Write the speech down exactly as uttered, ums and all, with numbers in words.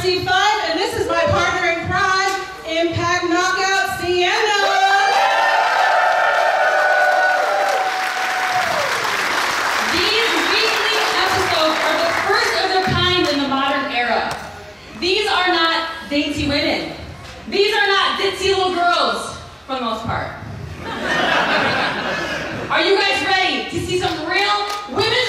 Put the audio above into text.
Lexie Fyfe, and this is my partner in crime, Impact Knockout Sienna. These weekly episodes are the first of their kind in the modern era. These are not dainty women. These are not ditzy little girls, for the most part. Are you guys ready to see some real women